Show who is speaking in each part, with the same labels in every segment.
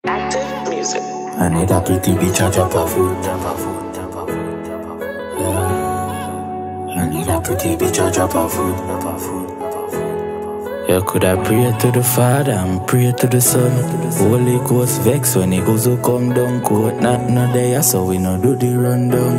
Speaker 1: Active music.
Speaker 2: I need a pretty bitch, a drop of food. Yeah. I need a pretty bitch, a drop of food. You could I pray to the Father and pray to the Son. Holy Ghost vex when he goes to come down. Court not no day, so we no do the rundown.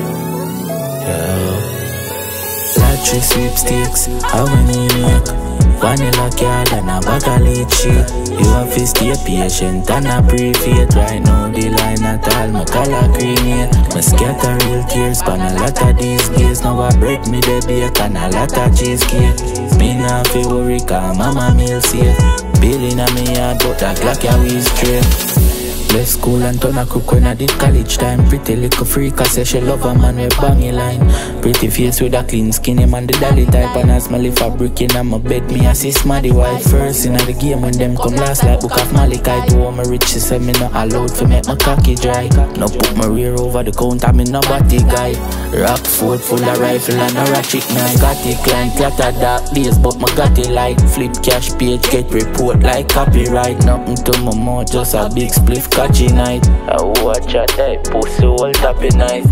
Speaker 2: Yeah. Lottery sweepstakes, how many make? Vanilla card and a bag of lead shit. You have to stay patient and a pray faith. Right now the line at all, my color grenade. My scatter real tears pan a lot of these days. Now I break me the bake and a lot of cheesecake. Me nah fi worry cause mama meal safe. Billing on me yard but that clock ya we straight. Left school and turn a crook when I did college time. Pretty little freak, I say she love a man with bangy line. Pretty face with a clean skin, him and the dolly type. And as my live a brick in my bed, me assist my wife. First in the game when them come last like book of Malie Donn. To all my rich, she said me not allowed to make my cocky dry. No put my rear over the counter, me no body guy. Rockford full of rifle and a ratchet knife. Got it client, clatter dark days, but my got it like flip cash page, get report like copyright. Nothing to my mouth, just a big spliff. Catchy night, I watch a type, pussy all tappy night.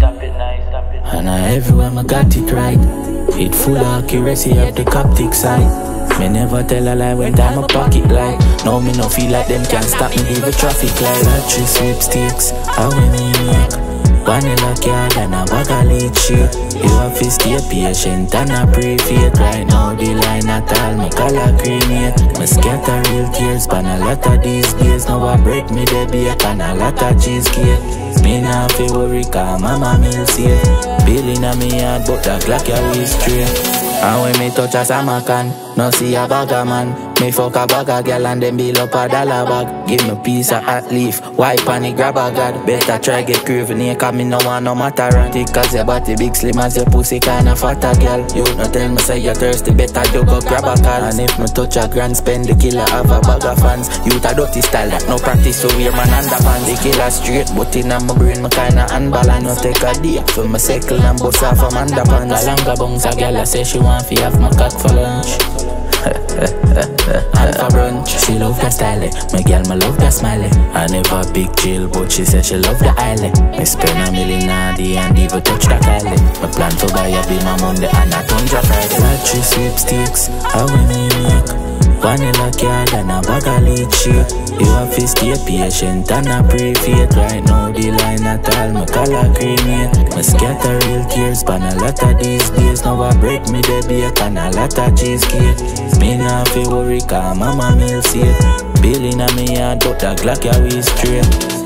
Speaker 2: And everywhere I got it right. It full of accuracy of the Coptic side. Me never tell a lie when time a pocket light. Now me no feel like them can stop me give a traffic light. Lottery sweepstakes, how we make? Vanilla card and a bag of lead shit. You have to stay patient and a pray faith. Right now the line at all, my color grenade. My scatter real tears pan a lot of these days. Now I break me the bake and a lot of cheesecake. Me nah fi worry cause mama meal safe. Billing on me yard but that clock ya we straight. And when me touch a Simpac, no see a bag of man. Me fuck a bag of girl and then bill up a dollar bag. Give me a piece of hot leaf, wipe and it grab a god. Better try get curvy near cause me no want no matter ranty. Cause your body big slim as your pussy kinda fatter girl. You no tell me say you're thirsty, better you go grab a call. And if me touch a grand spend the killer have a bag of fans. You a dirty style that no practice so wear man underpants. The killer straight but in my brain me kinda unbalanced. No take a day for my cycle and bust off from underpants. A longer bungs a girl I say she want fi have my cock for lunch. And for brunch, she love that style. My girl, me love that smiley. I never big chill, but she said she love the island. Me spend $1 million a day and even touch the Kylie. My plan to buy a be my Monday and a tundra Friday. Lottery sweepstakes, how we make? Vanilla card and a bag of lead shit. You have to stay patient and a pray faith. Right now the line at all, my color grenade. My scatter real tears pan a lot of these days. Now I break me the bake and a lot of cheesecake. Me nah fi worry cause mama meal safe. Billing on me yard but that clock ya we straight.